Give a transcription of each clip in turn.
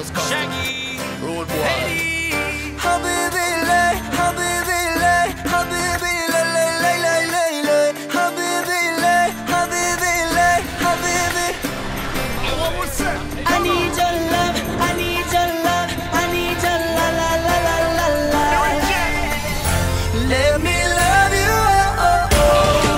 West Coast. Shaggy. Road boy. Habibi lay, habibi lay, habibi lay, lay, lay, lay, lay, habibi lay, habibi lay, habibi. I need your love, I need your love, I need your la la la la la la. Let me love you, oh, oh,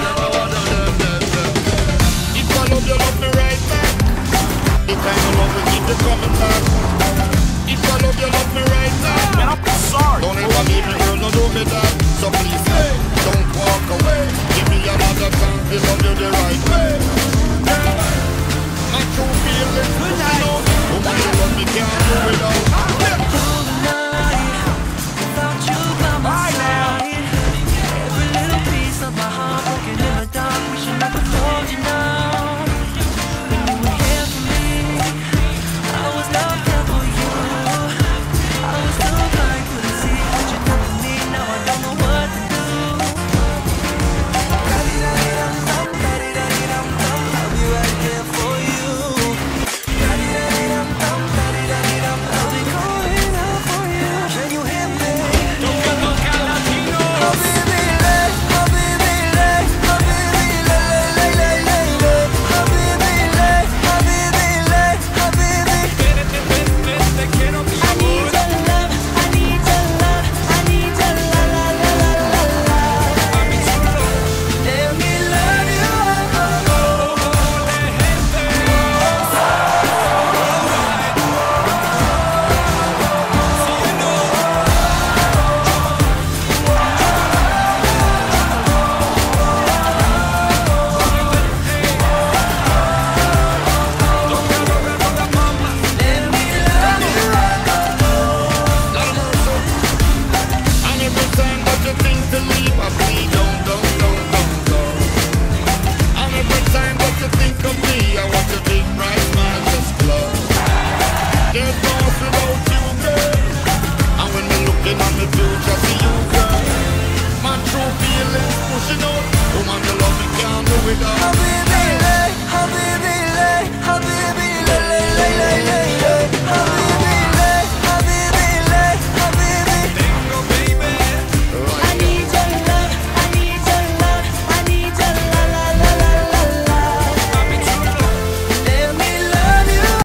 oh. If I love you, love me right back. If I don't love you, keep it coming back. If I love you, love me right back. Man, I'm sorry. Don't ever leave me, girl, no do me that. So please, don't walk away. Give me another chance, to love you the right way.